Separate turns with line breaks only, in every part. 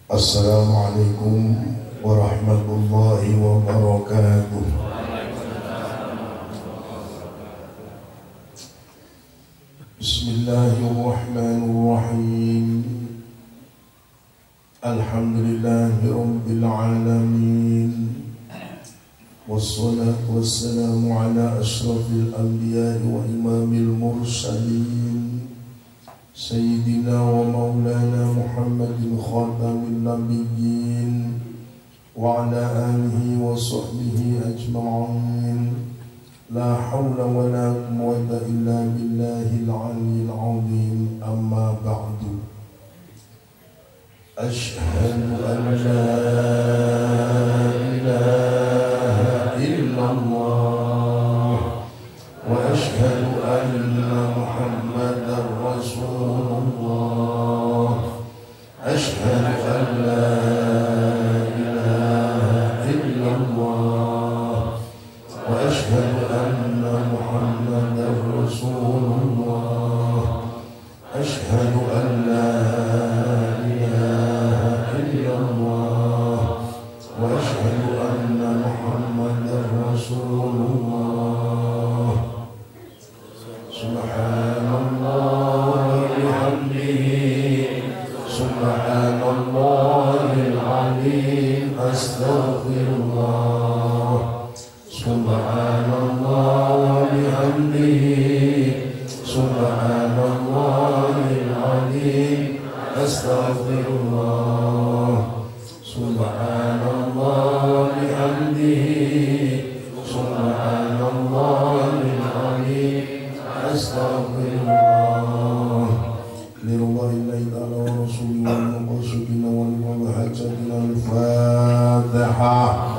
Assalamualaikum warahmatullahi wabarakatuh. Bismillahirrahmanirrahim. Alhamdulillahi rabbil alamin. Wassalatu wassalamu ala ashrafil anbiya'i wa imamil mursalin Sayyidina wa maulana Muhammadin khatamin nabiyyin wa ala alihi wa sahbihi ajma'in. La hawla wa la quwwata illa billahil aliyyil azim. Amma ba'du. Ashhadu an la ilaha illallah wa ashhadu anna Muhammadar Rasulullah. Ashhadu an la ilaha illallah wa ashhadu anna Muhammadar Rasulullah. Ashhadu an la ilaha illallah wa ashhadu anna Muhammadar Rasulullah. Subhanallah bihamdihi subhanallahil azim. Astaghfirullah. Subhanallah bihamdihi subhanallahil azim. Astaghfirullah. Subhanallah bihamdihi subhanallahil azim. Astaghfirullah. Lillahi ta'ala wa rasulihi wal muqasidina wal muhajatina al-Fatihah.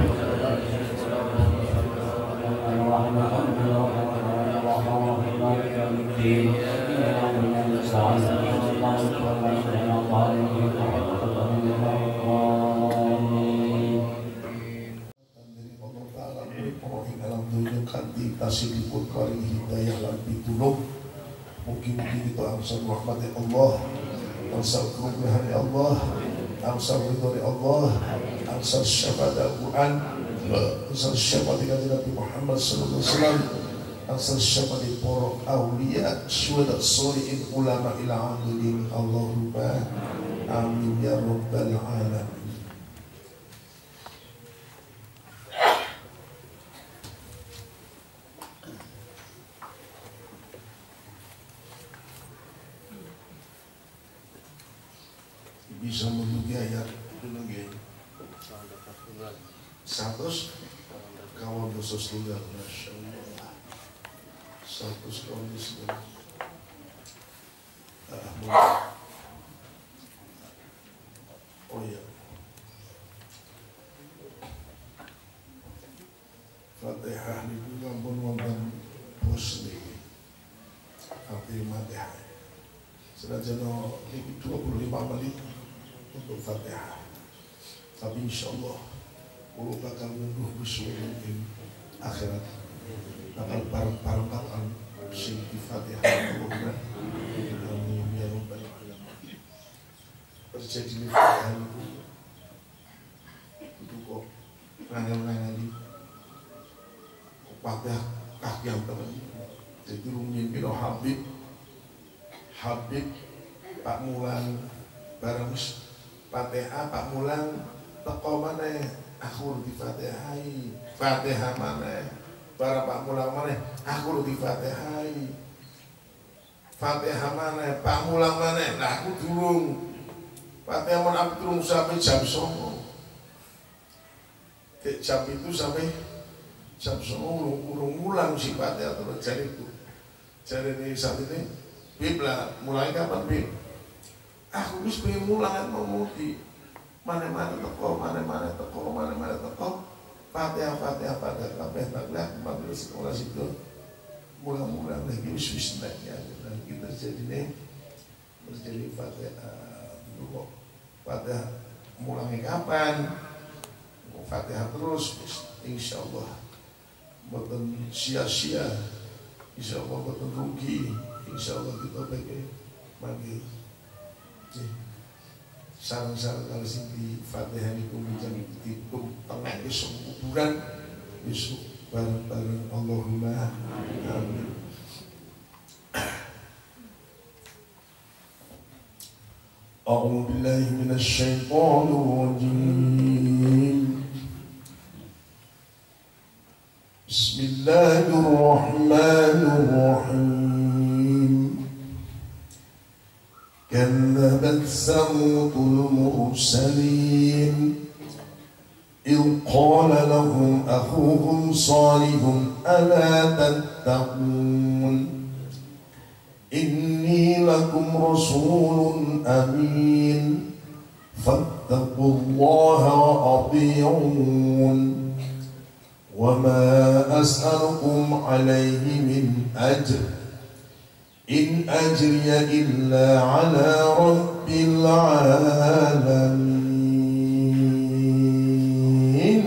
Tasibul kari hidayah lan pitulung. Mugi-mugi kita angsal rahmati Allah, angsal kerugian Allah, angsal ridho Allah, angsal syafaat Al-Quran, angsal syafaat Nabi Muhammad sallallahu alaihi wasallam, angsal syafaat para awliya, syuhada, sholihin, ulama ila amilin. Allahumma amin ya rabbal alamin. Bisa menduga ayat dulu nggih. 100 kawan khusus tunggal, masyaallah. 100 kawan khusus. Oh ya. Fatihah niku ampun wonten muslim. Fatihah. Senajan niki 25 menit untuk Fatihah, tapi insyaallah kalau bakal nunggu besok mungkin akhirat bakal bareng-bareng sing di Fatihah. Allahumma amin ya rabbal alamin. Terjadi di Fatihah itu kok nangel-nangel Fatihah kaki yang temen. Jadi rumiyin piro Habib Pak Mulan bareng Fatihah Pak Mulan teko maneh aku di Fatihai. Fatihah maneh para Pak Mulan maneh aku di Fatihai. Fatihah maneh Pak Mulan maneh nah aku durung. Fatihah maneh aku durung sampai jam 09.00. Jam itu sampai jam 09.00 urung mulang si Fatihah terus jadi itu. Jadi ini saat ini Bib lah mulai kapan Bib? Aku wis pengen mulang ngomong di mana-mana teko, mana-mana teko, mana-mana teko. Fatihah kabeh taklah mabul sekolah situ. Mulang-mulang lagi wis ya. Dan kita terjadi Fatihah dulu kok. Fatihah mulangnya kapan? Fatihah terus insyaallah. Mboten sia-sia. Insyaallah mboten rugi. Insyaallah kita bagi sarang-sarang kali sing di Fatihah niku menjadi tikum tengah esuk kuburan esuk bareng-bareng Allahumma amin. A'udzu billahi minasy syaithanir rajim. Bismillahirrahmanirrahim. كذبت ثمود المرسلين إذ قال لهم أخوهم صالح ألا تتقون إني لكم رسول أمين فاتقوا الله وأطيعون وما أسألكم عليه من أجر إن أجري إلا على رب العالمين.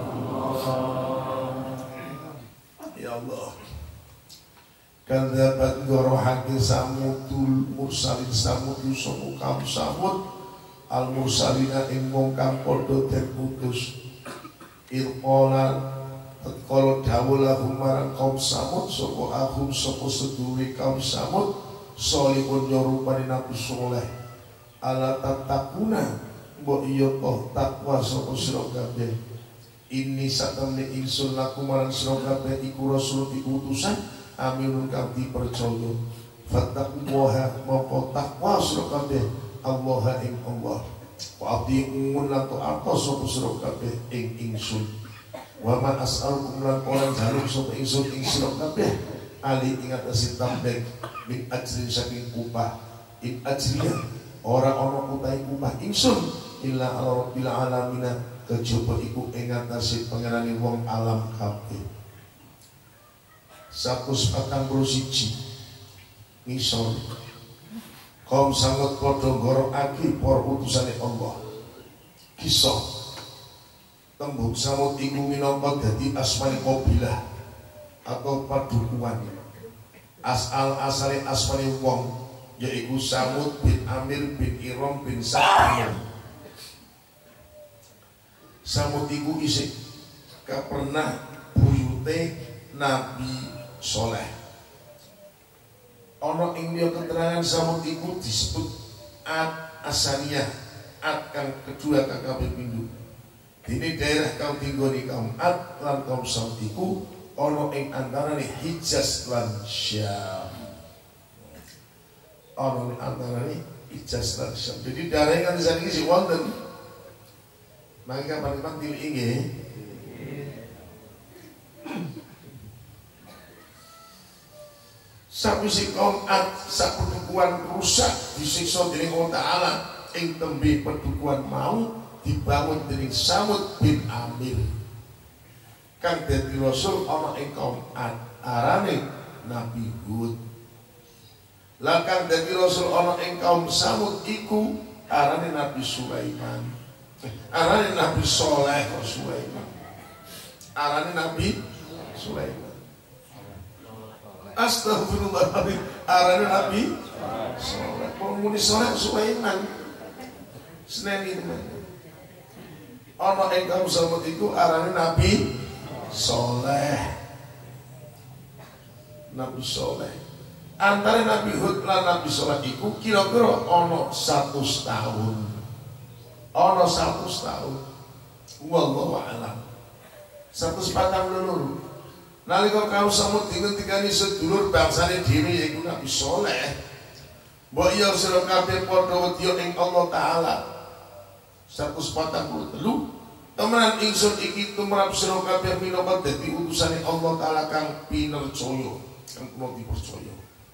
Ya Allah, kadzabat gorohake samudul mursalin samud yusomu kaum samud al mursalina ing wong kang padha den utus irqala kalau dawuh lahum marang kaum samud sapa ahum sapa sedulure kaum samud solihun nyarupane Nabi Saleh ala tatakuna mbok iya toh takwa sapa sira kabeh ini satemene ingsun laku marang sira kabeh iku rasul diutusan aminun kang dipercaya fattaqullaha moko takwa sira kabeh Allah ing Allah wa atiun lan ta'ata sapa sira kabeh ing ingsun wa ma as'alukum lan orang jaluk sapa ingsun ing sira kabeh ali ing atase tambeng min ajrin saking upah in ajriya ora ana utahe upah ingsun illa ala rabbil alamin kejaba iku ing atase pangerane wong alam kabeh 141 ngisor kaum sanget padha ngorokake para utusane Allah kisah tembung samud iku minangka dadi asmane qabilah atau padukuhan asale asmane wong yaiku Samud bin Amir bin Iram bin Sa'id. Samud iku isih kapernah buyute Nabi Soleh. Ana ing liya keterangan Samud iku disebut Ad Asaniyah, Ad kang kedua kang kaping pindho. Dene daerah kaum tinggoni kaum Ad lan kaum Samud iku ana ing antarane Hijaz lan Syam. Ana ing antarane Hijaz lan Syam. Jadi daerah kan saniki sing wonten. Mangga kapan-kapan tilik nggih. Sakwise kaum Ad sapedukuhan rusak disiksa dening Allah Ta'ala ing tembe pedukuhan mau dibangun dening Samud bin Amir kang dadi rasul ana ing kaum Ad arane Nabi Hud. Lan kang dadi rasul ana ing kaum Samud iku arane Nabi Sulaiman. Arane Nabi Saleh kok Sulaiman. Arane Nabi Sulaiman. Astagfirullahaladzim. Arane Nabi Saleh. Pemuni Saleh Sulaiman. Seneni teman. Ana ing kaum Samud iku arane Nabi Saleh. Nabi Saleh. Antara Nabi Hud lan Nabi Saleh iku kira-kira ana 100 tahun. Ana 100 tahun. Wallahu a'lam. 142. Nalika kaum Samud dingendikani sedulur bangsane dhewe yaiku Nabi Saleh. Mbok iya sira kabeh padha wedya ing Allah Ta'ala. 143 temenan ingsun iki tumrap sira kabeh minangka dadi utusane Allah Ta'ala kang pinercaya kang kula dipercaya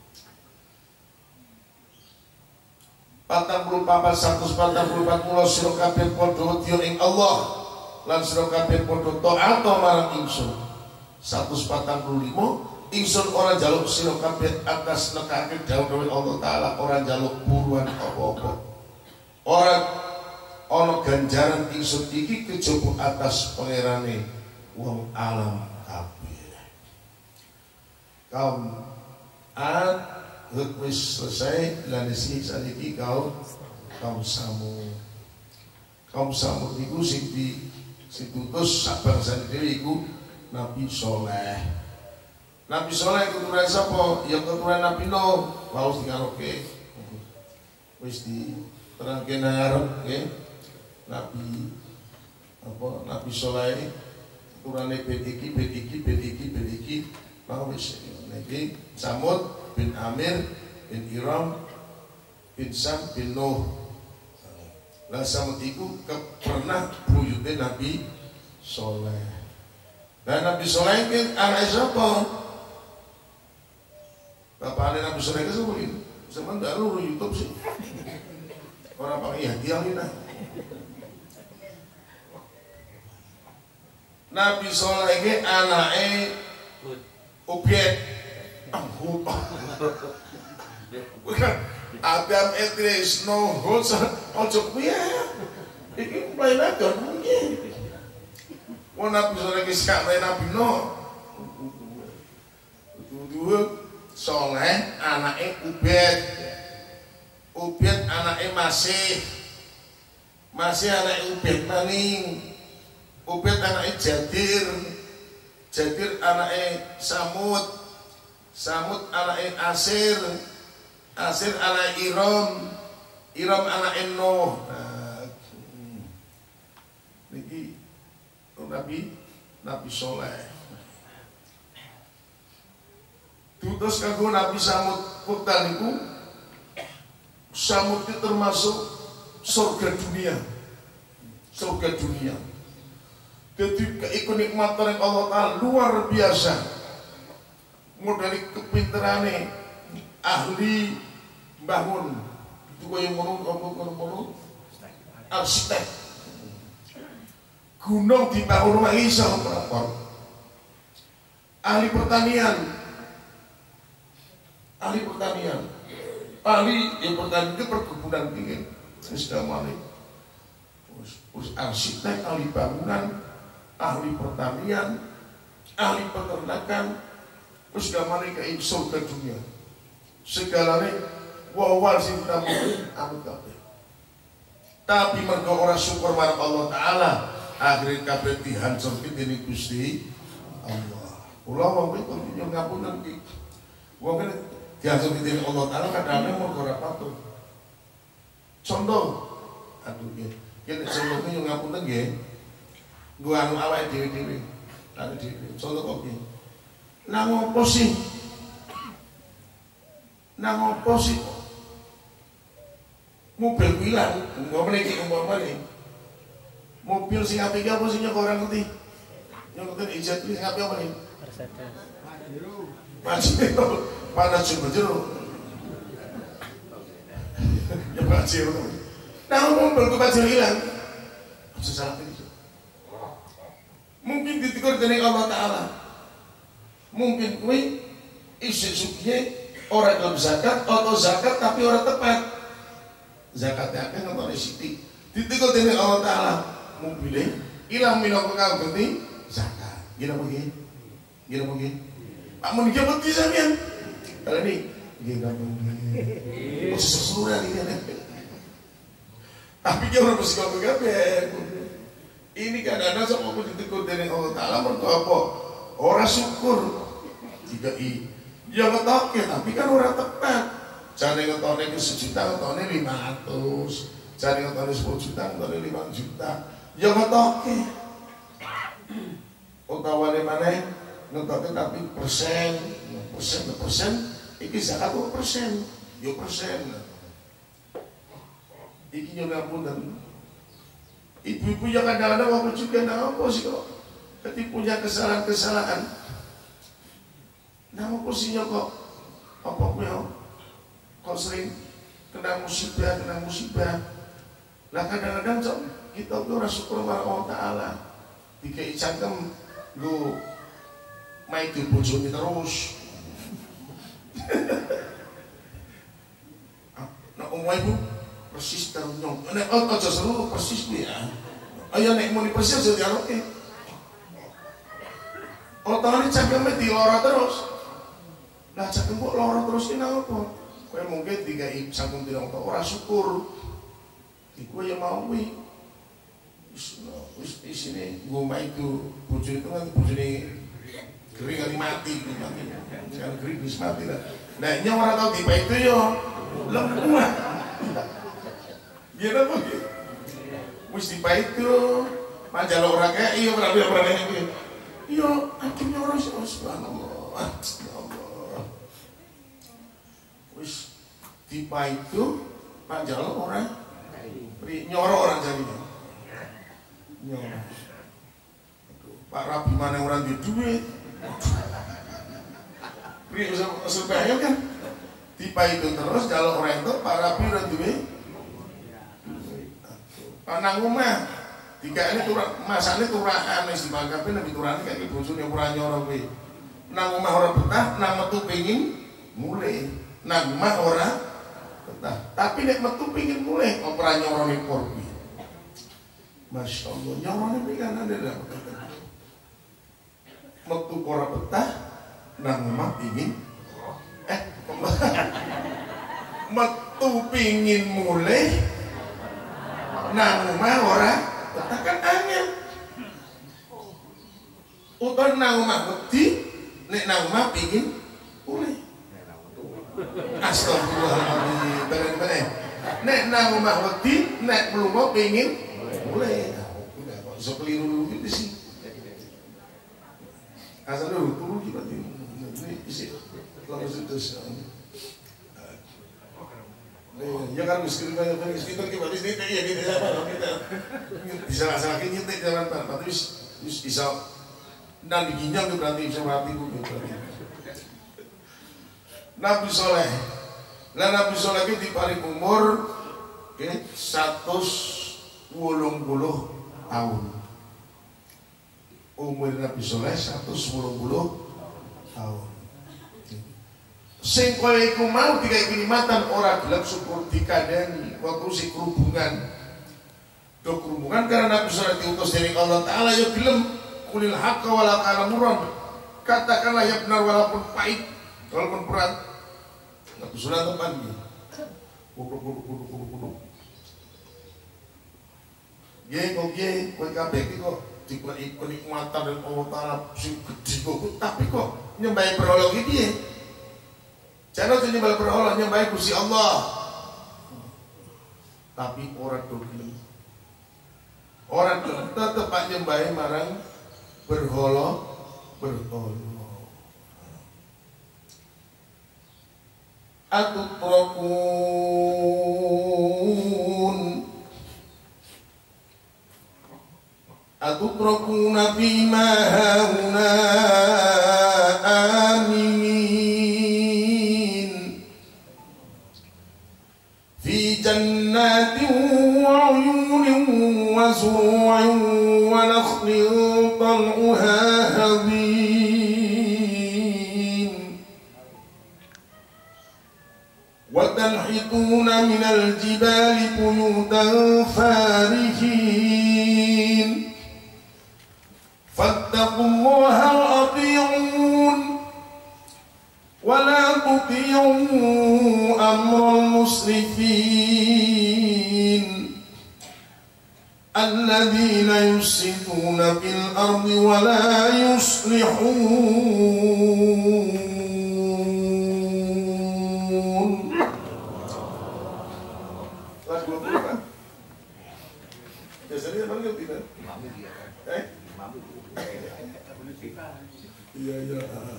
144 mula sira kabeh padha wedya ing Allah lan sira kabeh padha taat marang ingsun 145 ingsun ora njaluk sira kabeh atas nekake dawuh Allah Ta'ala ora njaluk buruan apa-apa ora ana ganjaran ingsun iki kejaba atas pangerane wong alam kabeh. Kaum Ad wis selesai lan isi saniki kaum Samud. kaum Samud iku sing diutus sak bangsane dhewe iku Nabi Soleh. Nabi Soleh keturunan sapa? Ya keturunan Nabi Nuh. Laos dikaroke. Wis diterangke ngarep nggih. Nabi Soleh keturunane ben iki. Lalu wis niki Samud bin Amir bin Iram bin Sam bin Nuh. Lah Samud iku pernah buyute Nabi Soleh. Dan Nabi Soleh itu anak siapa? Bapaknya Nabi Soleh itu siapa ini? Sama nggak lu YouTube sih? Orang pakai hadiah ini. Nabi Soleh itu anaknya Ubed. Bukan Adam Idris Nuh ojo kuwi. Iki mulai nadon mungkin. Wong Nabi Soleh iki sakmene Nabi Nuh. Dua Soleh anake Ubed. Ubed anake Masih anake Ubed maning. Ubed anake Jadir anake Samud anake Asir anake Iram anake Nuh. Niki Nabi Soleh. Terus kanggo Nabi Samud Puktal niku Samud itu termasuk surga dunia. Jadi kenikmatan Allah Ta'ala luar biasa. Mulai dari kepinterane ahli bangun itu yang ngono arsitek. Gunung dibangun rumah iso berapa? Ahli pertanian itu perkebunan tinggi. Terus arsitek, ahli bangunan, ahli pertanian, ahli peternakan, terus gamane ke surga dunia. Segalanya wawal sing tamu amit kabeh. Tapi mergo ora syukur marang Allah Taala, akhirnya kabeh dihancurke dening Gusti Allah. Kula wong iki nyuwun ngapunten iki. Wong kene dihancurke dening Allah Taala kadang-kadang mergo ora patuh. Contoh, aduh nggih. Kene contohnya nyuwun ngapunten nggih. Nggo anu awake dhewe-dhewe. Contoh kok nggih. Nang opo sih mobil hilang, mobil sing apik apa sih nyok orang ngerti? Nyok ngerti ijat sing apik apa nih? Pajero, panas jero. Ya pajero. Nah mobil ku pajero hilang, susah itu. Mungkin ditegur dening Allah Taala. Mungkin kuwi isi sukiye orang dalam zakat atau zakat tapi orang tepat. Zakatnya akan nonton sithik. Ditegur dening Allah Taala. Mobilnya ilang minangka kanggo zakat. Gila mungkin. Pak mun iki mesti sampean. Kalau ini nggih mungkin. Sesuatu ini. Tapi dia orang mesti kanggo kabeh. Ini kadang-kadang sama aku ditegur dening Allah Taala mergo apa? Ora syukur. Tidak ya ngetok ya, tapi kan orang tepat. Jane ngetone ke 1 juta, ngetone 500. Jane ngetone 10 juta, ngetone 5 juta. Ya ngetoke. Utawane maneh ngetoke tapi persen. Iki zakat kok persen. Yo persen. Iki yo ngapunten. Ibu-ibu yang kadang-kadang waktu juga apa sih kok? Ketika punya kesalahan. Nah, posisinya kok apa kok sering kena musibah. Lah kadang-kadang kita tuh ora syukur marang Allah Taala. Dikei cangkem nggo main di bojone terus. Nah, omah ibu persis ternyong. Nek aja seru persis ya. Ayo nek muni persis aja dialoke. Otone cangkeme diloro terus. Lah cakem kok loro terus ini apa? Kowe mungkin dikai sampun dirong ora syukur. Iku ya mau kuwi. Wis di sini gua itu bojone itu kan bojone kering kali mati. Sekarang kering wis mati lah. Nah, ini orang tahu tipe itu yo lemah. Gimana apa gitu? Wis tipe itu manjal orang kayak iya berapa ini. Iya, akhirnya orang subhanallah. Ya Allah. Wis tipe itu manjal orang nyoro orang jadinya. Nyoro. Pak Rabi mana orang di duit. Pri supaya kan tipe itu terus kalau orang itu Pak Rabi orang duit. Panang rumah tiga ini turun masanya turaan nih si bangkapi lebih turun kayak gitu bosnya kurang nyoro gue. Nang rumah orang betah, nang metu pengin mulai. Nang rumah orang betah, tapi nek metu pengin mulai orang nyoro nih korbi. Masya Allah, nyoro nih kan ada dalam metu orang betah, nang rumah pengin metu pengin mulai. Nang rumah orang katakan angin utar nang rumah beti nek nang rumah pingin mulai astagfirullahaladzim nek nang rumah beti nek belum mau pingin mulai udah kok bisa keliru dulu gitu sih asal dulu turun kita ini isi langsung terus ya kan miskin banyak kita berarti ini ya kita bisa nyetek jalan tapi bisa dan diginjal itu berarti bisa berarti itu Nabi Soleh itu di paling umur 180 tahun umur Nabi Soleh 180 tahun sing kowe iku mau dikai kenikmatan ora gelem syukur dikandani waktu si kerubungan karena Nabi Soleh diutus dari Allah Ta'ala ya gelem kulil haqqa wala kana murran katakanlah ya benar walaupun pahit walaupun berat Nabi Soleh teman gitu kudu ye kowe kabeh iki kok diberi kenikmatan dan Allah Ta'ala sing gedhe kok tapi kok nyembah berhala iki piye jangan tuh nyembah berhala nyembah Gusti Allah tapi orang dolim orang tetap nyembah marang berhala atutrakuna fima hauna جنات وعيون وزروع ونخل طلعها هضيم وتنحتون من الجبال بيوتا فارهين فاتقوا الله وأطيعون ولا تطيعوا أمر المسرفين الذين يفسدون في الأرض ولا يصلحون. Biasanya mana tidak? Iya.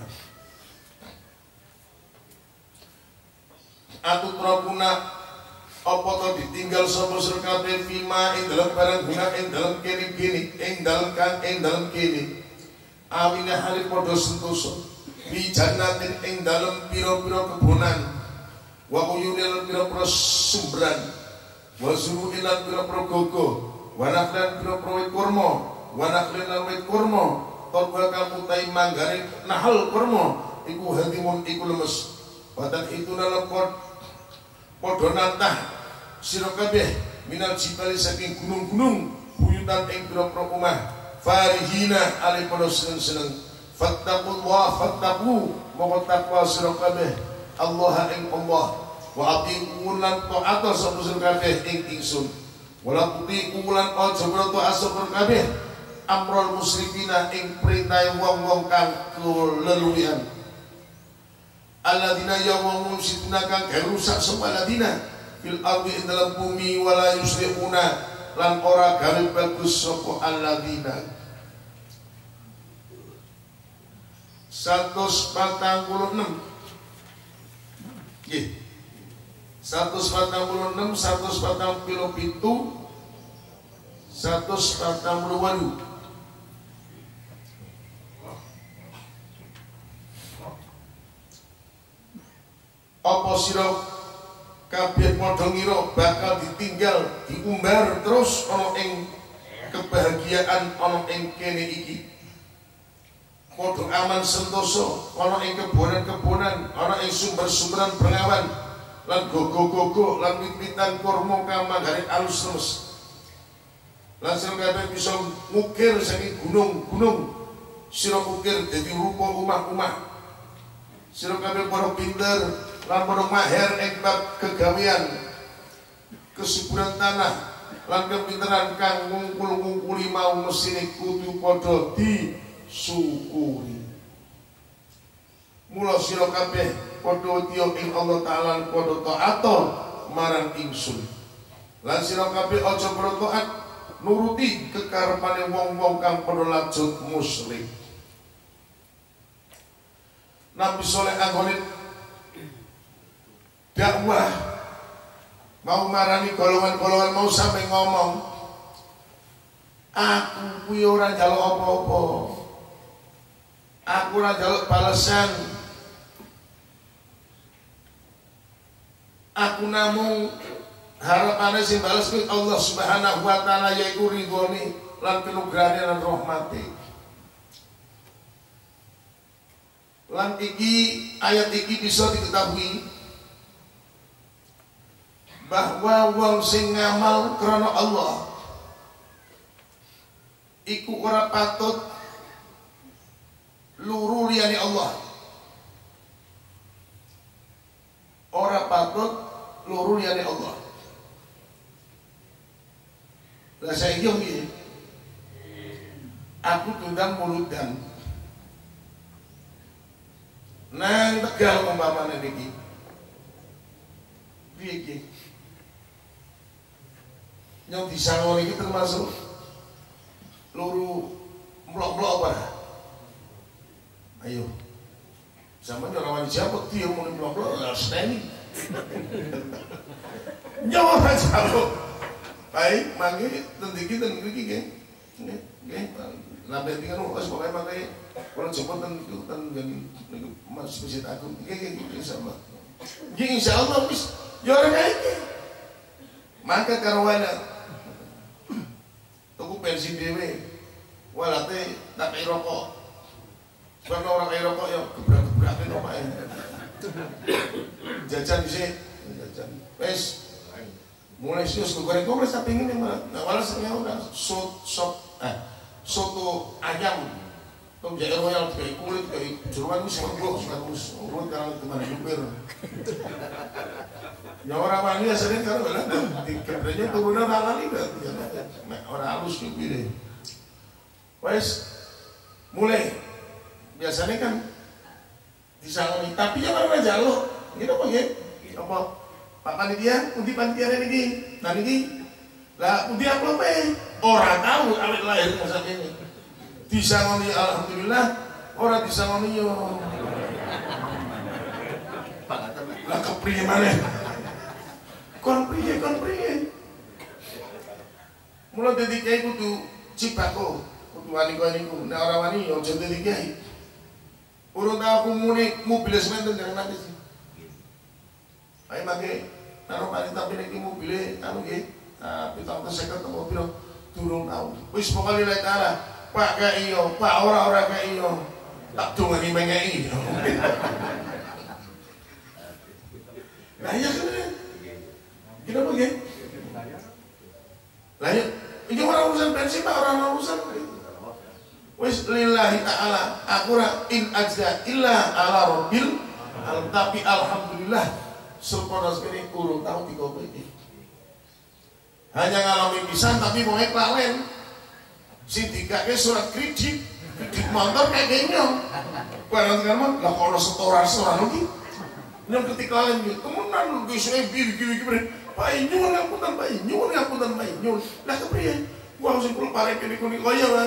Atut robuna apa to ditinggal sapa sira kabeh fima ing dalem barang guna ing dalem kene ing dalem kene amina hari padha sentosa bi jannatin ing dalem pira-pira kebonan wa uyunil pira-pira sumberan wa zuru'il pira-pira gogo wa naflan pira-pira wit kurma wa naflan wit kurma torba kamu tai manggane nahal kurma iku hadimun iku lemes badan itu dalam podo nantah sira kabeh minal jibali saking gunung-gunung buyutan ing pira-pira omah farihina ali padha seneng-seneng fattaqu mongko takwa sira kabeh Allah ing Allah wa atiqun lan ta'ata sapa sira kabeh ing ingsun Wala tuti ulan aja menawa asupun kabeh amrul musyrikina ing perintah wong-wong kang keluluyan. Alladzina ya wong musyrikuna kang rusak sapa alladzina fil ardi ing dalam bumi wala yusliuna lan ora gawe bagus sapa alladzina. 146 nggih 146 147 148 apa sira kabeh padha ngira bakal ditinggal diumbar terus ana ing kebahagiaan ana ing kene iki padha aman sentosa ana ing kebonan-kebonan ana ing sumber-sumberan bengawan lan gogo-gogo lan wit-witan kurma kang manggare alus terus lan sira kabeh bisa ngukir saking gunung-gunung sira ukir dadi rupa omah-omah sira kabeh para pinter lan para mahir ing bab kegawean kesuburan tanah lan kepinteran kang ngungkul-ngungkuli mau mesine kudu padha disyukuri. Mula sira kabeh padha tiya ing Allah taala padha taat marang ingsun. Lan sira kabeh aja taat nuruti kekarepane wong-wong kang padha lajut musyrik. Nabi Saleh anggone dakwah mau marani golongan-golongan mau sampai ngomong aku kuwi ora njaluk apa-apa, aku ora njaluk balesan, aku namung harapane sing bales kuwi Allah Subhanahu wa taala yaiku ridhone lan kanugrahane lan rahmate. Lan iki ayat iki bisa diketahui bahwa wong sing ngamal krana Allah iku ora patut luru liyane Allah. Ora patut luru liyane Allah. Lah saiki yo piye? Aku tundang muludan. Nang Tegal umpamane niki. Piye iki? Yang disangoni ini termasuk luru blok-blok apa? Ayo, sama orang wani siapa dia mau blok-blok harus tani. Nyawa jauh. Baik, mangke tentiki geng, nabe tinggal nunggu pokoknya mangke kalau jemput itu mas masjid agung, geng sama. Geng insya Allah bis, orang kayak maka karwana tuku bensin dewe walate tak kaya rokok sebab orang kaya rokok ya gebrak-gebrakin rokoknya jajan disini jajan wes mulai sius goreng-goreng tapi ini malah sebenarnya udah soto ayam jair royal kayak kulit kayak jeruan ini semua urut kalau kemana nyupir ya orang wangi sering kalau di kebranya turunan halal itu orang halus nyupir deh wes mulai biasanya kan disangoni tapi jangan orang jaluk gitu apa ya apa pak panitia undi panitia ini nah ini lah undi apa orang tahu awet lahir masa ini disangoni alhamdulillah orang disangoni yo lah kepriye mana kon priye mulai dadi kiai kudu cipako kudu wani koyo niku nek ora wani yo aja dadi kiai urung tau aku muni mobil semen teng nanti sih ayo mangke karo panita iki mobile anu nggih 750 atau piro durung tau wis pokoke lillahi taala Pak kei yo Pak ora kei yo tak dongani mengei nah iya kan kita pergi lah ya ini orang urusan bensin Pak orang urusan wis lillahi ta'ala aku ora in ajza illa ala rabbil tapi alhamdulillah sepono sekene urung tau dikopi hanya ngalami pisan tapi mau lalen. Si dikake surat kredit motor kayak genyong. Barang teman lah kalau setoran lagi. Yang ketika lalen gitu, temenan lu suwe bibi Pak Inyul ngapunten Pak Inyul ngapunten Pak Inyul. Lah kepriye? Gua harus kulo parek ini kuning koyo lah.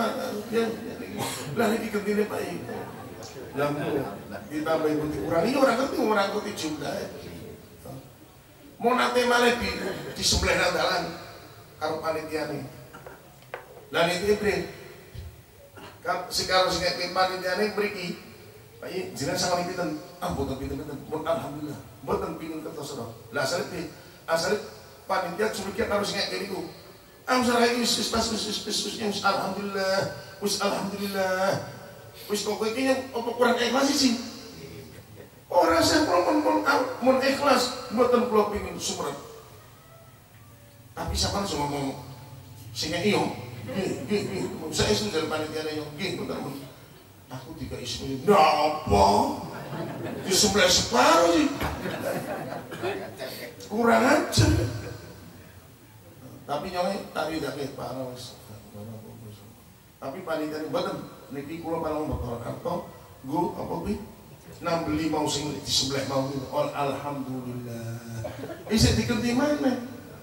Lah iki kentine Pak Inyul. Yang ditambah ibu dikurangi orang ngerti jumlah. Mau nate malah di sebelah dalan karo panitiane. Lah itu bre. Sekarang sing nek panitiane mriki. Pak I jenengan sama pinten? Mboten pinten-pinten. Alhamdulillah. Mboten pinten kertos ora. Lah asal panitia curiga karo sing kene iku. Amsara wis alhamdulillah. Alhamdulillah. Wis kok iki apa kurang ikhlas sih? Ora saya mun ikhlas mboten kula pengin sumret. Tapi sampean ngomong sing iyo. Nggih. Saya sudah panitia yo nggih mboten. Aku tiga ismi. Napa? Di sebelah separuh sih. Kurang aja. Tapi nyone tak widake Pak Ros. Tapi panitia mboten niki kula paling motor atau nggo apa kuwi? Nambeli mau sing di sebelah mau alhamdulillah. Isih diganti mana?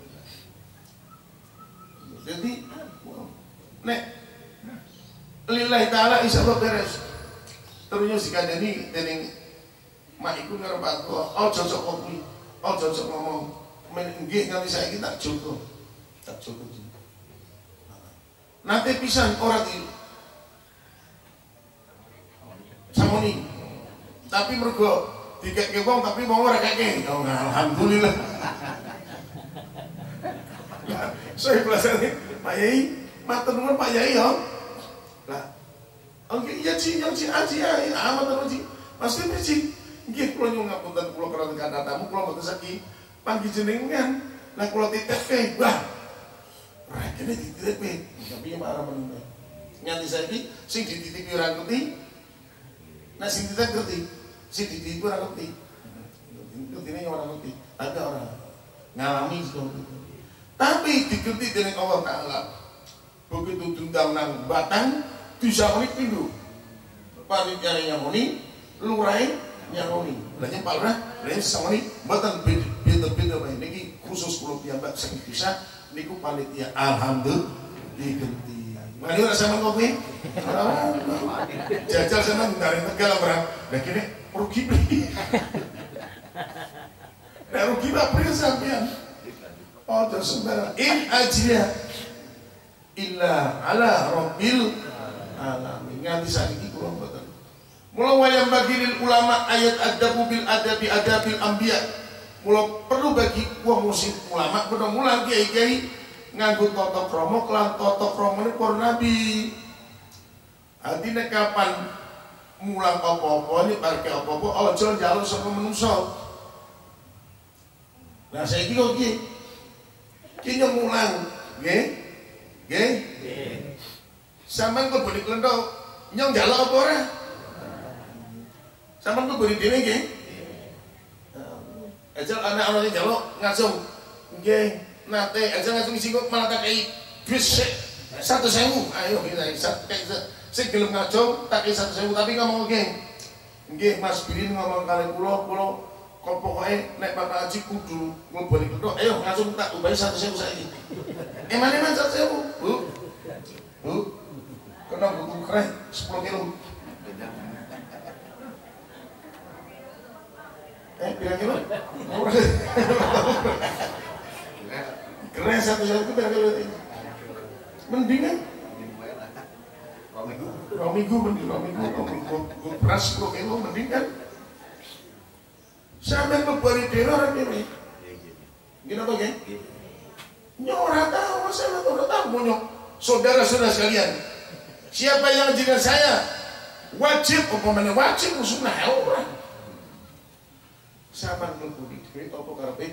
Jadi nek lillahi taala insyaallah beres. Terusnya sikandani dening mak iku karo Pak ojo sok kopi, ojo sok ngomong nggih nganti saiki tak jogo. Tak jogo. Nanti pisan ora di samoni. Tapi mergo dikeke wong tapi wong ora keke. Oh, alhamdulillah. Saya belasane Pak Yai, matur nuwun Pak Yai yo. Lah. Oke, iya Ci, aji ya, amat Ci. Pasti Ci. Nggih kula nyuwun ngapunten kula keranten tamu kula mboten saki panggih jenengan. Lah kula titipke. Wah. Ora kene dititipke. Tapi marah meneh. Nganti saiki sing dititipi ora ngerti. Nah sing dititip ngerti. Sing dititipi ora ngerti. Ngertine ora ngerti. Ada orang ngalami seperti itu. Tapi digerti dening Allah Taala. Begitu dundang nang batang disangoni pindho. Panitiane nyangoni, lurahe nyangoni. Lah nyempal ora, lha sesangoni mboten beda-beda wae. Niki khusus kula piyambak sing bisa niku panitia alhamdulillah diganti. Mari ora sampean kopi. Jajal sampean dari Tegal ora. Lah kene rugi piye? Lah rugi apa sampean? Oh, sembarang in ajriya illa ala rabbil alamin. Nganti saiki kula mboten. Mula wayang bagi lil ulama ayat adabu bil adabi adabil anbiya. Mula perlu bagi wong muslim ulama padha mulang kiai-kiai nganggo tata krama lan tata kramane para nabi. Artine kapan mulang apa-apa ini parke apa-apa aja njaluk saka manungsa. Lah saiki kok iki ki mulang nggih? Nggih? Sampeyan kok boleh klendok nyong njaluk apa ora? Sampeyan kok boleh dhewe nggih? Ajal anak-anak njaluk ngasung nggih. Nate aja ngasung singkok malah tak kei bis 100.000. Ayo kita sing gelem ngajong tak kei 100.000 tapi ngomong nggih Mas Birin ngomong kali kula kok pokoke nek Bapak Haji kudu ngleboni kethok ayo langsung tak umbahi 100.000 saiki. Emane 100.000, Bu. Bu. Kena buku keren 10 kilo. Pirang kilo? Keren 100.000 itu pirang kilo. Mendingan Romigu beras 10 kilo mending kan. Sampai memberi diri orang ini. Gini apa ya? Nyora tahu, saya tahu nyok. Saudara-saudara sekalian, siapa yang dengan saya wajib, umpamanya wajib sunnah orang. Siapa yang melebuni diri atau karpet?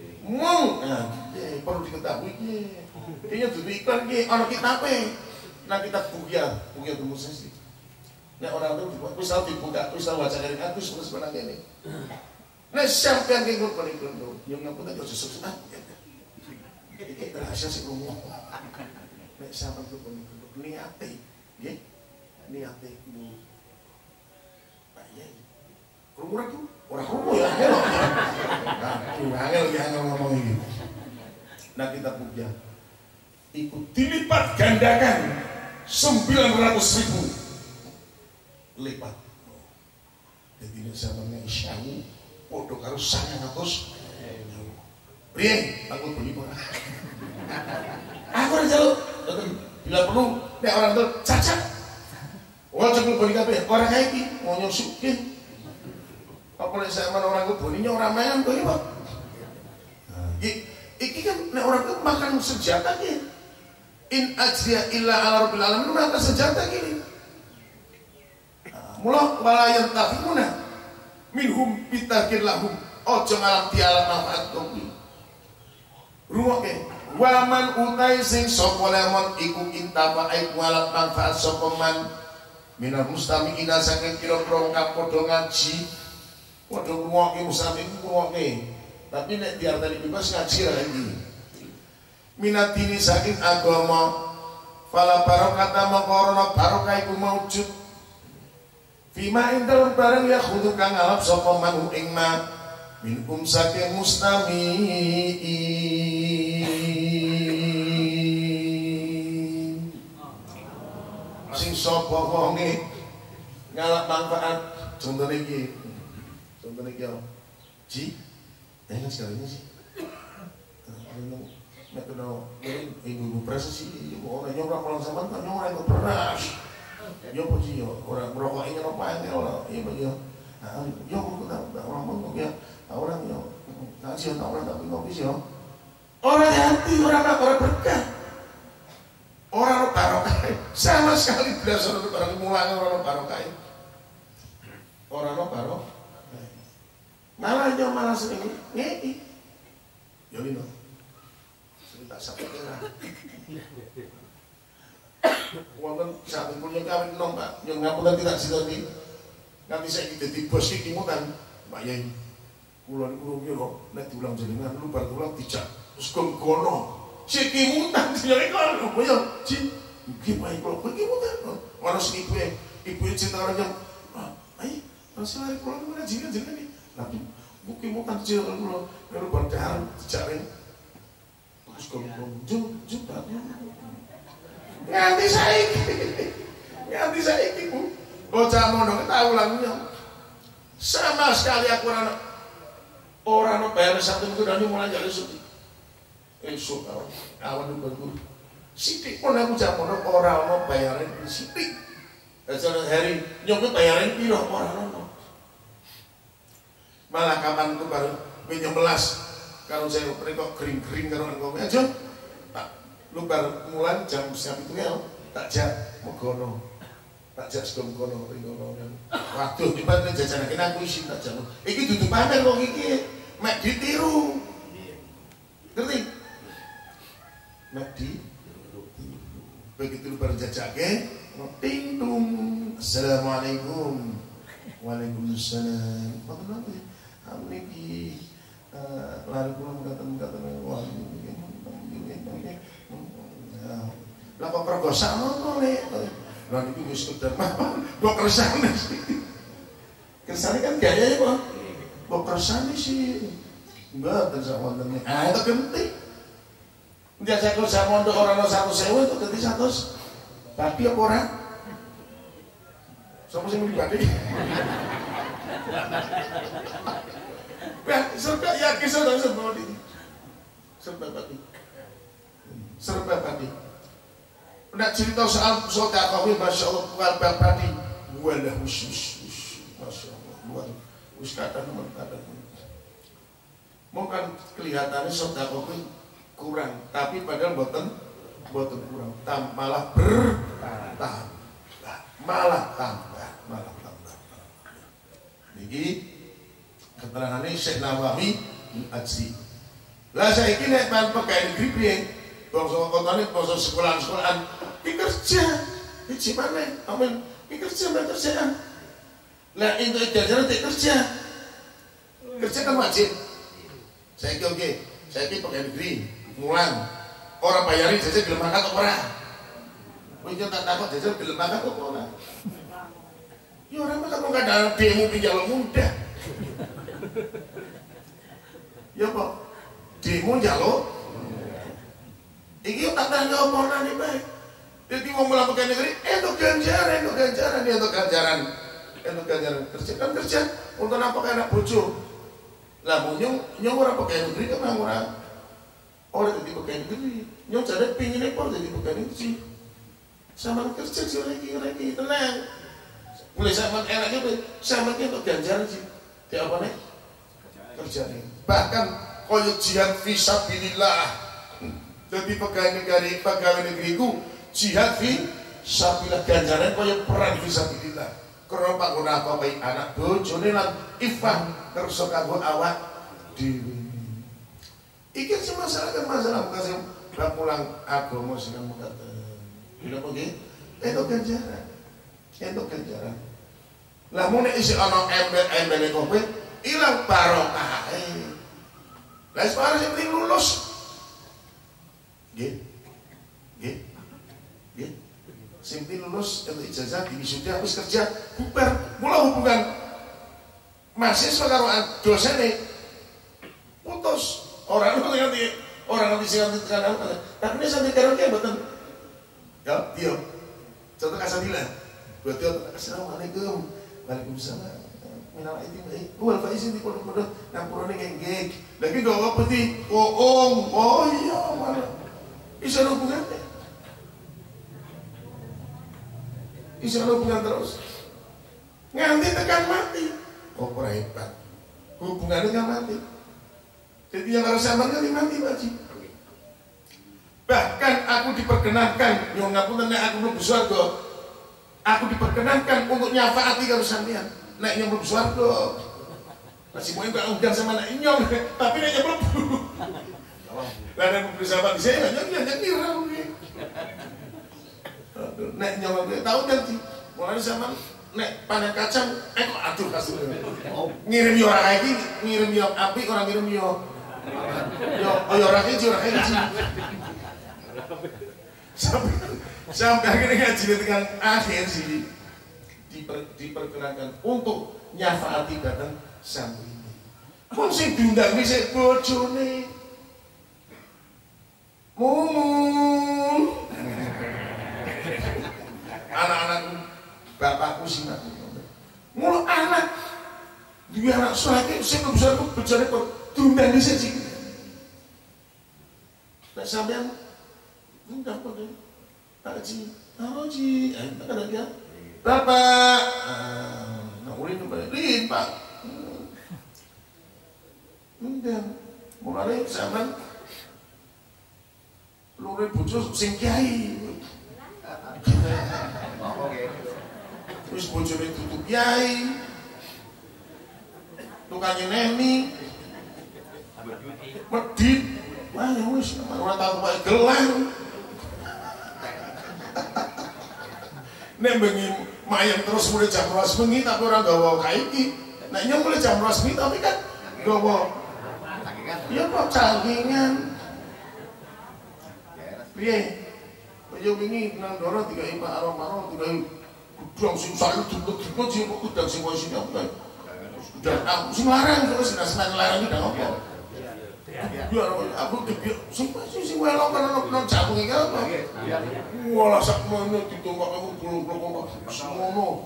Perlu diketahui. Kayaknya dulu iklan orang kita apa? Nah kita bugia dulu sih. Nah orang itu misal dibuka, misal wajah dari aku sebenarnya ini. Nah siapa yang ngikut paling kelendo, yang ngapun aja susah. Iki rahasia sing umum. Nek sampeyan pun niate, nggih. Niate Bu. Pak Yai. Krungu tuh ora krungu ya angel. Angel ngomong iki. Nah kita punya itu dilipat gandakan 900.000 lipat. Jadi ini sampeyan isyawu padha karo 900. Priye, aku beli ora. Aku ora njaluk. Bila perlu nek orang tuh cacat. Wong cukup beli kabeh, ora kae iki, mau nyusuke. Apa nek sampean orang keboninya ora mayan to iki, Pak. Iki kan nek orang tuh makan senjata iki. In ajriya illa ala rabbil alamin, makan senjata gini. Mula wala yantafuna minhum bitakir lahum. Ojo ngalam tialam manfaat kopi. Rumoke waman utai sing sapa lemon iku intapa aik walat manfaat sapa man minal mustamiina saking pira-pira kang padha ngaji padha rumoke mustami rumoke tapi nek diartani bebas ngaji ra iki minatini saking agama fala barokata maqarana barokah iku maujud fima ing dalem barang ya khudu kang ngalap sapa man ing ma minkum saking mustamiin sing sapa wonge ngalap manfaat contohnya iki ji enak sekali ini sih nek kena ibu pres sih ora nyoba kalau sampean tak nyoba itu beras yo puji yo ora merokok ini apa ora iya bagi yo aku tak ngomong ya orang yo ngasih orang tapi ngopi sih yo orang hati orang berkah orang barokah sama sekali belas orang mulang orang barokah orang barokah malah yo malah sering ngeki yo lino tak sampai kira wonten saben punya kawin nom Pak yo ngapunten tidak sinten nanti saya jadi bos iki mutan Pak Yai kula niku kira nek diulang jenengan lu bar ulang dijak terus gono siki mutan jenenge kok yo ji iki Pak kula iki mutan ora sing ibu cinta orang ai masalah kula mana jenengan iki tapi buki mutan jeneng kula karo bandaran dijak terus gono juga nganti saiki Bu bocah mondok tak ulangnya sama sekali aku orang bayar satu minggu dan mulai jadi suci esok awan itu sidik pun aku jam mondok orang bayarin sidik hari nyokot bayarin piro orang malah kapan itu baru menyebelas kalau saya mereka kering-kering kalau engkau aja lu baru mulai jam siap itu ya tak jak megono tak jak sebelum kono ringono kan waduh tiba-tiba jajanan kena aku isi tak jak iki duduk pamer kok iki mek ditiru ngerti mek ditiru begitu lu baru jajake ting tung assalamualaikum waalaikumsalam apa itu amniki lari pulang kata-kata wah lah kok perkosaan ngono lek. Lah niku wis sekedar kok kersane sih. Kersane kan gaya ya, Pak. Kok kersane sih. Mboten sak wonten. Itu genting. Njajak kok sak mondok ora ono 100.000 itu ganti 100. Tapi apa ora? Sopo sing muni bathi? Bah, serba yakin sudah semua ini. Serba bathi. Serba bathi. Nak cerita soal sedekah Masya Allah bukan pribadi walah khusus Masya Allah luar kata mungkin kelihatannya sedekah kurang tapi padahal boten kurang malah bertambah malah tambah jadi keterangannya Syekh Nawawi Ajri lah saya ini nek pakai negeri piye bangsa kotane bangsa sekolahan kerja di mana amin kerja kerjaan lah itu jajaran tidak kerja kan wajib saya oke saya pakai negeri mulang orang bayarin jajan gelem makan kok ora. Kowe tak takut jajan gelem makan kok ora. Ya orang makan kok kadang demo pinjal muda. Ya kok demo njaluk. Iki tak tanya omonane bae. Jadi mau melakukan negeri, itu ganjaran. Kerja kan kerja untuk apa anak bojo. Lah mau nyong orang pakai negeri kan orang jadi pakai negeri. Nyong jadi pingin ekor jadi pakai negeri. Sama kerja sih lagi tenang. Mulai sama enaknya tuh, sama untuk ganjaran sih. Tiap apa nih? Kerja nih. Bahkan koyok jihad fisabilillah. Jadi pegawai negeriku jihad fisabilillah ganjaran koyok perang fisabilillah. Karena pak guna apa baik anak bojone lan ifah terus kanggo awak dhewe. Iki sing masalah kasih bab pulang agama sing mengata. Bila nggih, itu ganjaran. Lah mun nek isi ana embel-embele kowe ilang barokahe. Lah sekarang sing lulus. Nggih. Sing lulus untuk ijazah di wisuda habis kerja bubar mula hubungan mahasiswa karo dosene putus orang nanti sing ngerti tekan tapi ini sampai karo ki mboten ya dia contoh kasamila berarti assalamualaikum waalaikumsalam minal aidin wal faizin di pondok nampurane nggih lagi gak apa sih oh iya malah bisa hubungannya Insya Allah hubungan terus nganti tekan mati. Oh hebat hubungannya nggak mati. Jadi yang harus sabar kan mati Pak Ji. Bahkan aku diperkenankan nyong ngapunten nek aku mlebu swarga. Aku diperkenankan untuk nyafaati karo sampean nek nyong mlebu swarga. Masih mau enggak undang sama nek nyong tapi nek nyong mlebu. Lah nek mlebu sahabat di sini nyong ngira nek nyawa gue tahu nanti mulai zaman nek panen kacang kok aduh kasih ngirim yo orang lagi ngirim yo api orang ngirim yo orang hiji sampai akhirnya ngaji dengan akhir sih diperkenalkan untuk nyafaati datang sampai ini pun sing diundang bisa bojone mumun anak-anakku bapakku sih mulu anak dia anak suami saya nggak bisa bicara diundang bisa sih tak sampean undang pada Pak Haji tak ada dia bapak nggak boleh nyobain Pak undang mulai zaman luar bocor sing kiai terus bojone tutup kiai tukangnya neni medit wah ya wis ora tau pakai gelang nek bengi mayem terus mulai jam 12 bengi tapi ora gawa kaiki nek nyong mulai jam 12 bengi tapi kan gawa iya kok cangkingan piye yo wingi nang ndoro dikai Pak Aromaro dikai gudang sing sayu duduk-duduk sing kok gudang sing koyo sing apa gudang aku sing larang terus seneng larang iki apa ya aku sing welok kan jagung iki apa wala sak mono ditongkok aku blok-blok semono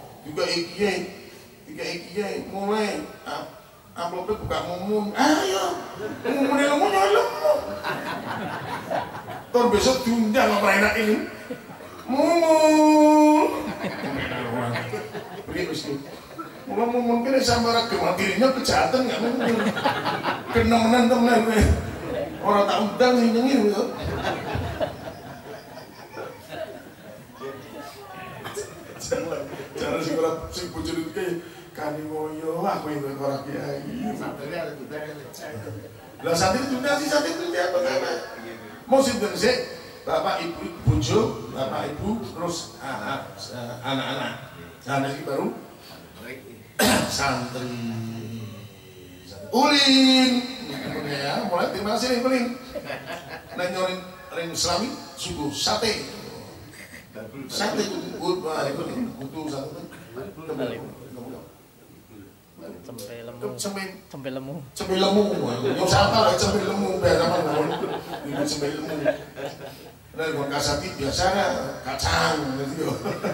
dikai mulai amplopnya buka mumun ayo mumun lemu tahun besok diundang sama enak ini mumun beri mesti mumun kira sama ragam dirinya kejahatan gak mungkin kena menang orang tak undang sih nyengir jangan si bujur itu kayak kani moyo aku yang berkorak kiai lah santri itu apa mau sinten sih bapak ibu bojo bapak ibu terus anak-anak ini baru santri ulin ya mulai terima kasih nih ulin nah nyorin ring Islami suku sate kudu sate
Cempe lemu.
Yang siapa lah cempe lemu biar apa ini cempe lemu. Nah, kalau kasati biasanya kacang gitu.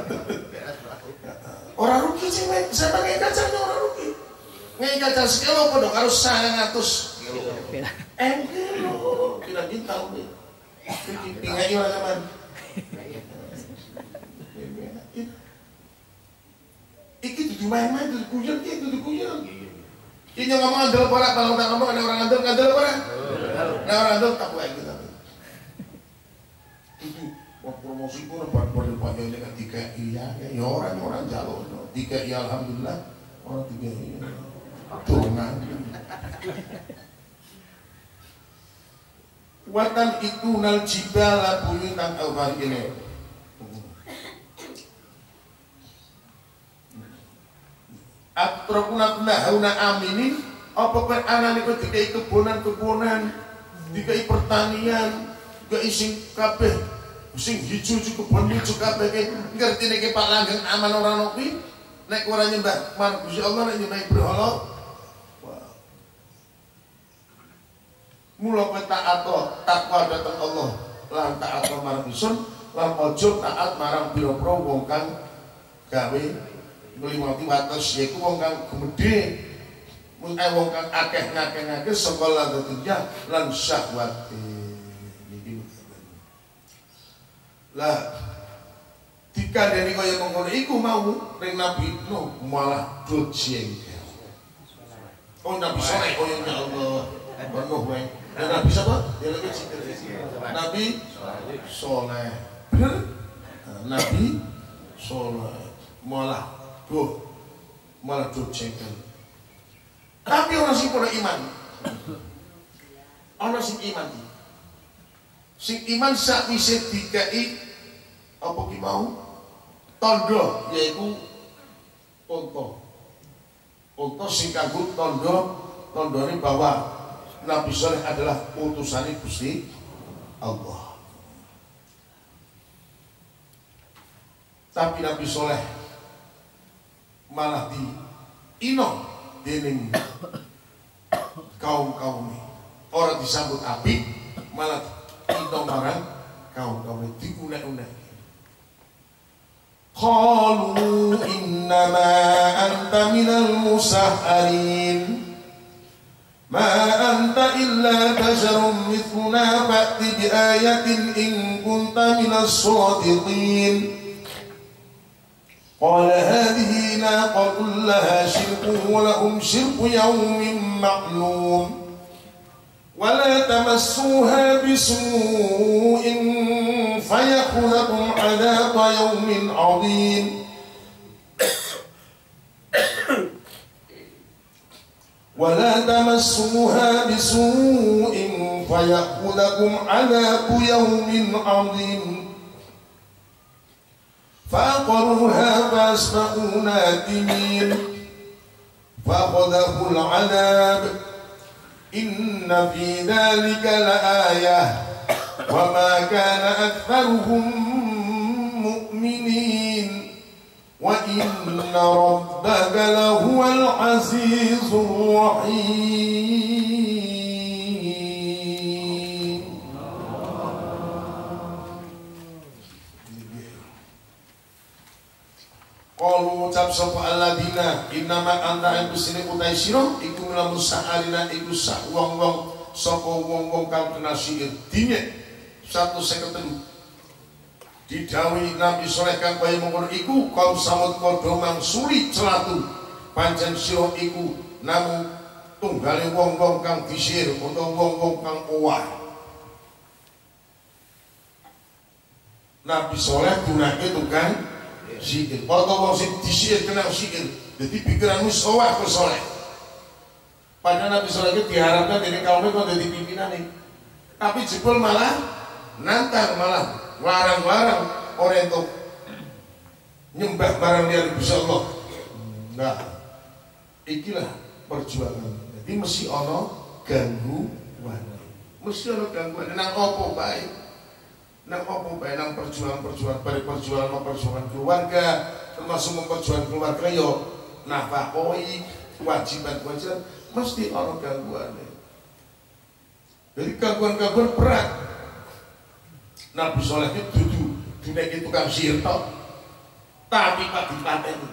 Orang rugi sih, saya pakai kacangnya orang rugi. Ngai kacang sekilo pada harus 100 kilo. Kilo, tidak bintang nih. Pingai lah zaman. Iki tuh main-main tuh kuyang gitu tuh kuyang. Ini ngomong andel para kalau tak ngomong ada orang andel para. Nah orang andel tak baik kita. Itu promosi pun pada panjangnya kan 3 iya ya orang jalur 3 iya alhamdulillah orang 3 iya turunan. Watan itu nal jibala buyutan al ini. Atrokuna hauna aminin apa kan anak niku dikai kebonan dikai pertanian dikai sing kabeh sing hijau kebon hijau kabeh ngerti nek Pak Langgeng aman ora ono kuwi nek ora nyembah marang Gusti Allah nek nyembah berhala mula kowe taat takwa dhateng Allah lan taat marang Gusti lan aja taat marang pira-pira wong kang gawe nglimati wates yaiku wong kang gemedhe wong kang akeh ngakeh saka ladzatnya lan syahwate niki lah dikandani kaya mengkono iku mau ring Nabi Nuh malah do jengkel. Oh Nabi Saleh oh ya Allah Nuh wae Nabi sapa ya lagi Nabi Saleh bener Nabi Saleh malah jengkel. Tapi orang sing pada iman. Orang sing iman. Sing iman sak wise dikai apa ki mau? Tondo yaiku unta. Unta sing kanggo tondone bahwa Nabi Saleh adalah utusane Gusti Allah. Tapi Nabi Saleh malah di ino dening kaum orang disambut api malah ino marang kaum digunek-unek qalu innama anta minal musahharin ma anta illa basharun mithluna fa'ti bi ayatin in kunta minas shadiqin. قال هذه ناقة لها شرب ولهم شرب يوم معلوم ولا تمسوها بسوء فيأخذكم عذاب يوم عظيم ولا تمسوها بسوء فيأخذكم عذاب يوم عظيم فعقروها فأصبحوا نادمين فأخذه العذاب إن في ذلك لآية وما كان أكثرهم مؤمنين وإن ربك لهو العزيز الرحيم. Qalu ucap sapa alladzina innama anta iku sine utai sira iku lamun sa'alina iku sak wong-wong saka wong-wong kang kena sihir dinyek 153 didhawuhi Nabi Saleh kang kaya mengkono iku kaum Samud padha mangsuli celatu pancen sira iku namung tunggale wong-wong kang disihir utawa wong-wong kang owah. Nabi Saleh gunake tukang sihir, atau wong sing disihir kena sihir, jadi pikiranmu sowah ke soleh. Padahal Nabi Saleh itu diharapkan dari kaumnya kok jadi pimpinan nih, tapi jebol malah nantang, malah larang-larang orang itu nyembah barang liar bisa Allah. Nah, ikilah perjuangan. Jadi mesti ana gangguan. Mesti ana gangguan nang opo bae. Nang opo bae nang perjuangan-perjuangan perjuangan keluarga, termasuk memperjuangkan keluarga yo nafkahi kewajiban mesti ana gangguan. Jadi gangguan-gangguan berat. Nabi Soleh itu dudu dineki tukang sihir tok, tapi pak dipateni.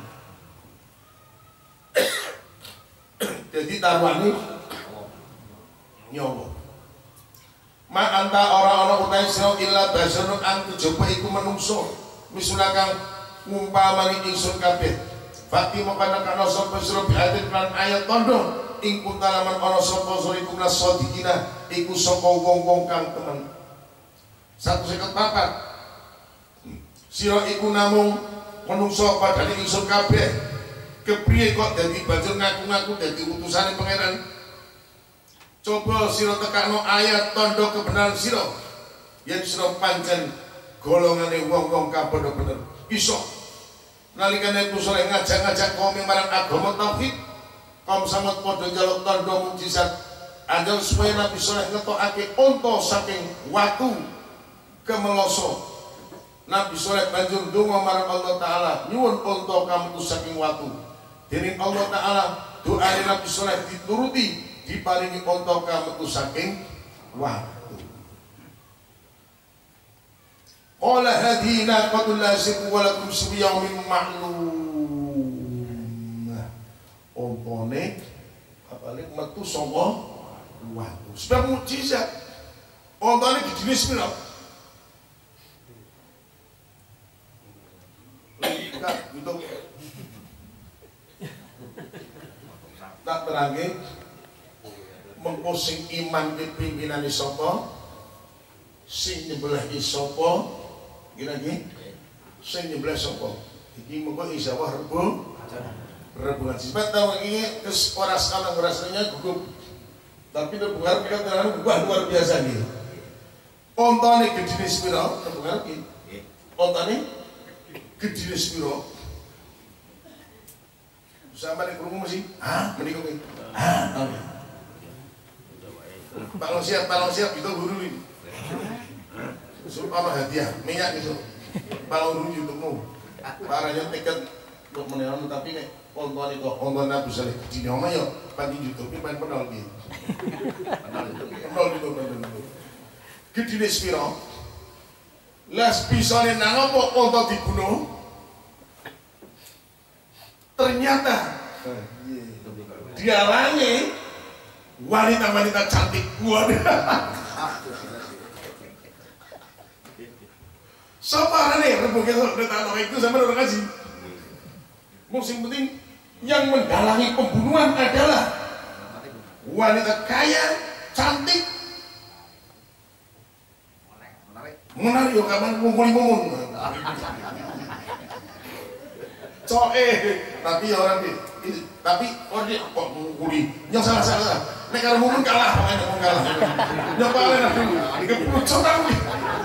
Jadi taruhane nyawa. Ma anta ora utai sira illa basarun ang kejaba iku menungso. Misuna kang ngumpamani ingsun kabeh. Fakti mongkana kana sapa sira biatin lan ayat tondo ing kuntalaman ana sapa sira iku nasodikina iku saka wong-wong kang temen. 154 sira iku namung menungso padane ingsun kabeh. Kepriye kok dadi banjur ngaku-ngaku dadi utusane pangeran? Coba sira tekakno ayat tondo kebenaran sira. Yen sira pancen golongane wong-wong kang bener-bener iso nalikane kusore ngajak-ngajak kaum marang agama tauhid, kaum samut padha njaluk tondo mukjizat. Anjal supaya Nabi Soleh ngetokake unta saking watu kemeloso. Nabi Soleh banjur donga marang Allah Ta'ala nyuwun unta kamu saking watu. Dening Allah Ta'ala doa Nabi Soleh dituruti, diparingi unta kamu saking watu. Qala hadina qatul lasiq wa lakum sibiyaumin ma'lum. Untane apane metu saka watu. Sebab mukjizat. Untane dijenis pira? Enggak, gitu. Tak terangin mengko sing iman pimpinane sapa, sing nyebelah sapa, gini sing nyebelah sapa. Iki mengko insyaallah Rebu ngaji. Sebab tahu ini terus ora rasanya gugup. Tapi Rebu ngarep kan terang luar biasa gitu. Ontane gedine pira? Rebu ngarep iki. Ontane gedine pira? Sampai krungu mesti, menika kuwi. Balong siap itu guru ini. Suruh apa hadiah, minyak gitu. Balong guru YouTubemu. Parahnya tiket untuk menelan tapi nek onton itu onton Nabi Soleh di nama yo pandi YouTube ini main penol gitu. Penol gitu. Gedine spiro. Las pisone nang apa onton dibunuh. Ternyata dialangi wanita-wanita cantik. Sabarane Rebu kesok datang itu sama orang kasih. Musim penting yang mendalangi pembunuhan adalah wanita kaya, cantik, menarik yo kapan ngumpuli mumun. Tapi orang ini, tapi orang dia kok ngumpuli, yang salah. Nek karo mumun kalah, pokoknya mumun kalah. Yang paling aku, dikepuluh cotang nih.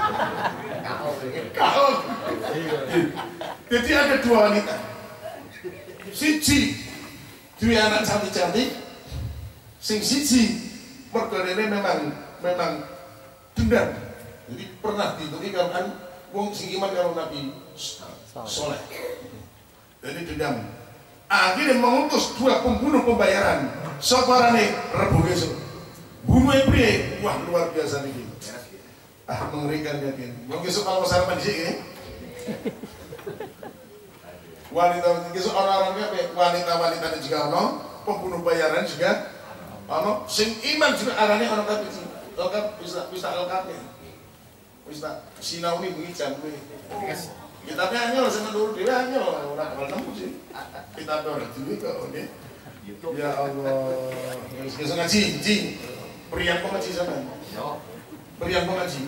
Kalau jadi ada dua wanita, siji dua anak cantik, siji mergodene memang dendam. Jadi pernah dituri kan wong sing iman karo Nabi Soleh. Jadi dendam. Akhirnya mengutus dua pembunuh pembayaran. Sabarane Rebu besok. Bunuh priye? Wah luar biasa nih. Mengerikan yakin. Mungkin kalau sarapan di sini. Wanita besok orang-orangnya wanita dan juga ono pembunuh bayaran juga ono sing iman juga arane ono kabeh sing lengkap bisa lengkap ya. Wis tak sinau ni bunyi jam kuwi. Kitabnya anyel sing ndur dhewe anyel ora bakal nemu sih. Kitab ora dhewe kok ngene. Ya Allah. Wis ngaji. Priang pengaji sampean. Yo. Priang pengaji.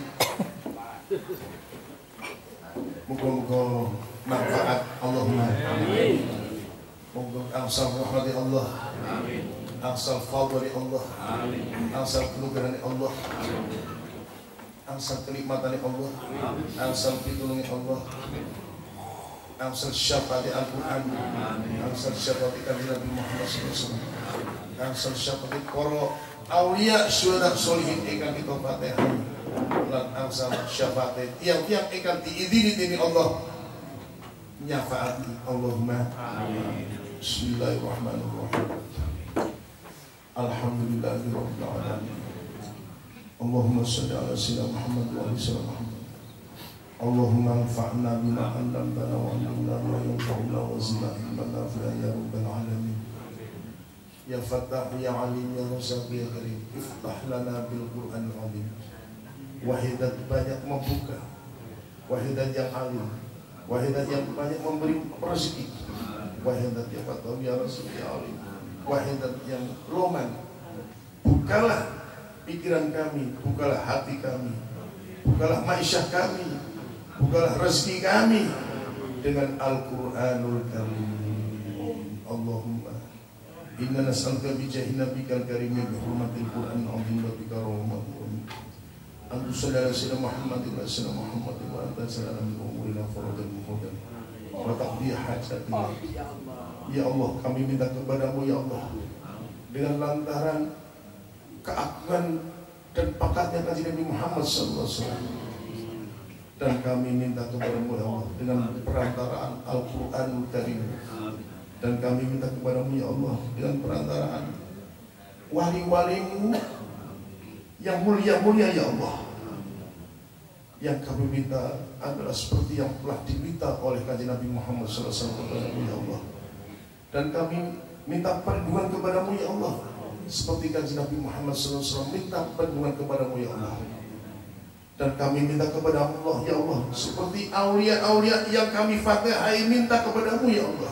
Muga-muga manfaat Allahumma amin. Muga angsal rahmati Allah. Amin. Angsal fadli Allah. Amin. Angsal kenugrahan Allah. Amin. Angsal kenikmatan Allah. Amin. Angsal pitulungan Allah. Amin. Angsal syafaat Al-Quran. Amin. Angsal syafaat Nabi Muhammad sallallahu alaihi wasallam. Angsal syafaat para aulia syuhada sholihin ingkang kita Fatihah lan angsal syafaat tiang-tiang ingkang diidini dening Allah nyafaati Allahumma amin. Bismillahirrahmanirrahim. Alhamdulillahirabbil alamin. Allahumma shalli ala sayyidina Muhammad wa ali sayyidina Muhammad. Allahumma anfa'na bima 'allamtana wa 'allimna ma yanfa'una wa zidna ilman nafi'an ya rabbal alamin. Ya Fattah ya Alim ya Razzaq ya Karim, iftah lana bil Qur'an al-azim. Wahidat banyak membuka, wahidat yang alim, wahidat yang banyak memberi rezeki, wahidat ya Fattah ya Razzaq ya Alim, wahidat yang loman. Bukalah pikiran kami, bukalah hati kami, bukalah ma'isyah kami, bukalah rezeki kami dengan Al-Qur'anul Karim. Allahumma inna nas'aluka bi jahi nabiyikal karim bi hurmatil Qur'anil azim wa bi karamatihi. Antu sallallahu alaihi Muhammadin wa sallam Muhammadin wa anta sallallahu min umurina farajan muhdan wa taqdi hajatina. Ya Allah, kami minta kepadamu ya Allah, dengan lantaran keagungan dan pakatnya Kanjeng Nabi Muhammad sallallahu alaihi wasallam, dan kami minta kepadamu ya Allah dengan perantaraan Al-Qur'anul Karim, dan kami minta kepadamu ya Allah dengan perantaraan wali-walimu yang mulia-mulia ya Allah. Yang kami minta adalah seperti yang telah diminta oleh Kanjeng Nabi Muhammad sallallahu alaihi wasallam ya Allah. Dan kami minta perlindungan kepadamu ya Allah, seperti Kanjeng Nabi Muhammad sallallahu alaihi wasallam minta perlindungan kepadamu ya Allah. Dan kami minta kepada Allah ya Allah, seperti aulia-aulia yang kami fatihai minta kepadamu ya Allah.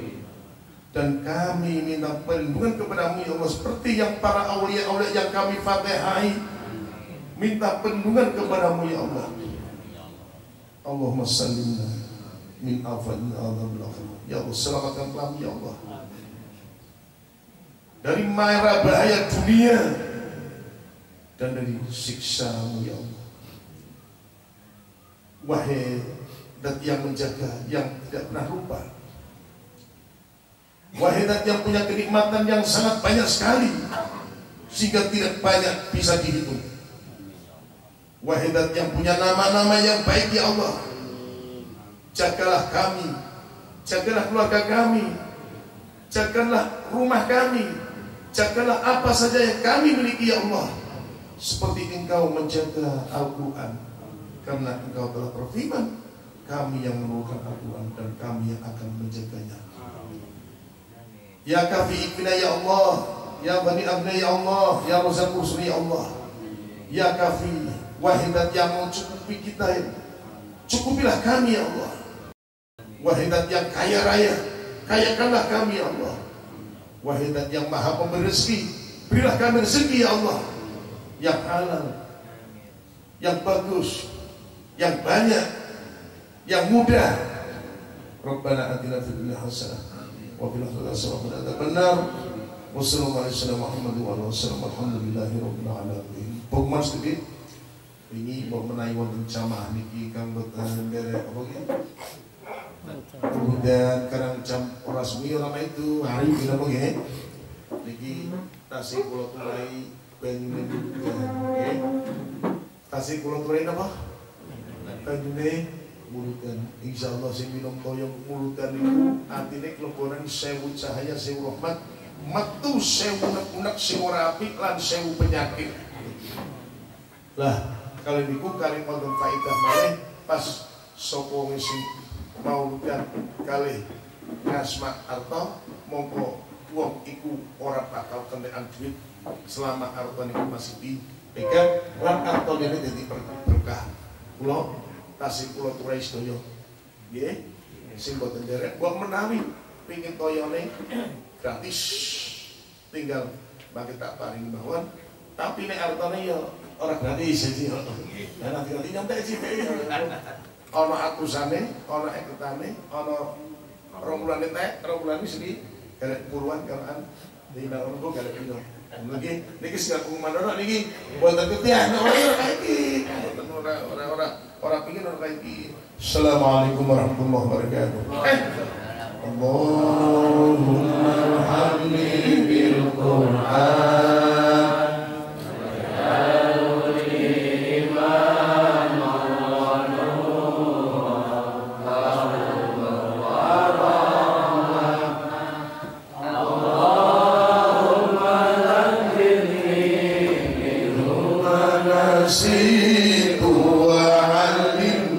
Dan kami minta perlindungan kepadamu ya Allah, seperti yang para aulia-aulia yang kami fatihai minta perlindungan kepadamu ya Allah. Allahumma sallimna min afadil adzabil akhir. Ya Allah, selamatkan kami ya Allah dari mara bahaya dunia dan dari siksa-Mu ya Allah. Wahai Dat yang menjaga, yang tidak pernah lupa, wahai Dat yang punya kenikmatan yang sangat banyak sekali sehingga tidak banyak bisa dihitung, wahai Dat yang punya nama-nama yang baik ya Allah, jagalah kami, jagalah keluarga kami, jagalah rumah kami, jagalah apa saja yang kami miliki ya Allah, seperti Engkau menjaga Al-Quran, karena Engkau telah berfirman, kami yang menurunkan Al-Quran dan kami yang akan menjaganya. Ya kafi ikna ya Allah, ya bani abna ya Allah, ya Razzaq rusuli ya Allah, ya kafi wahidat yang mencukupi kita, cukupilah kami ya Allah. Wahidat yang kaya raya, kayakanlah kami ya Allah. Wahidat yang maha pemberi rezeki, berilah kami rezeki ya Allah, yang halal, yang bagus, yang banyak, yang mudah. Rabbana atina fid dunya hasanah wa fil akhirati hasanah wa qina adzabannar. Wassalamualaikum warahmatullahi wabarakatuh. Alhamdulillahirabbil alamin. Pengumuman sedikit ini mau menawi wonten jamaah niki kang boten derek apa nggih? Kemudian karang jam ora suwi ora itu hari iki napa nggih? Niki tasih kula turai ben nggih. Tasih kula turai napa? Kanjene mulutan. Insyaallah sing minum toyo mulutan niku atine klebonan 1000 cahaya 1000 rahmat, metu 1000 unek-unek sing ora apik lan 1000 penyakit. Lah, kali niku kali wonten faedah malih pas sapa sing mauludan kalih ngasma arta mongko wong iku ora bakal kentekan duit selama arta niku masih dipegang lan arta dene dadi berkah. Kula tasih kula turai sedaya nggih sing boten derek wong menawi pengin toyone gratis tinggal bagi tak paring mawon, tapi nek artane ya ora gratis iki yo. Ya nanti nyampe sih ana atusane, ana eketane, ana 2 bulan tek, 2 bulan iki sedhi garek puluhan kan dina ono kok garek piro. Niki sing pengumuman ora niki boten ketiah ora iki. Ora pengin ora iki. Assalamualaikum warahmatullahi wabarakatuh. Allahumma hamli bil Qur'an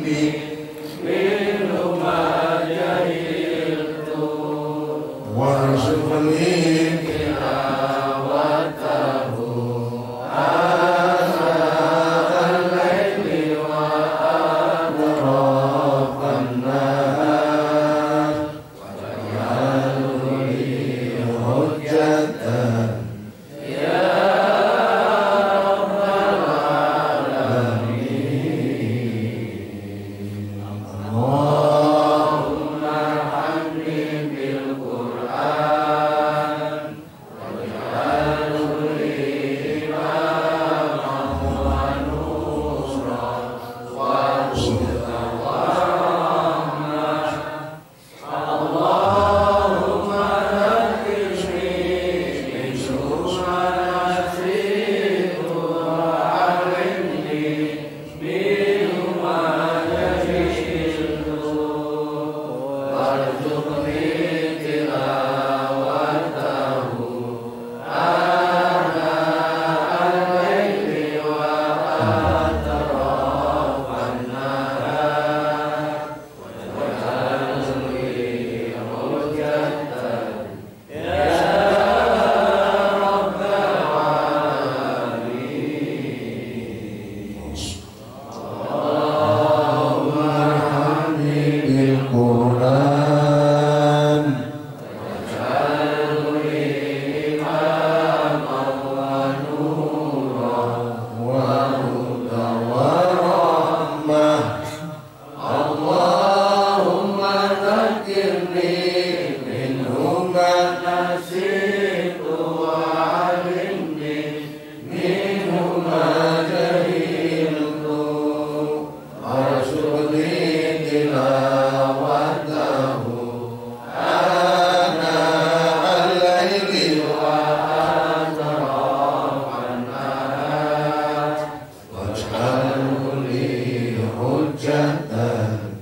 Waj'alhu li hujjatan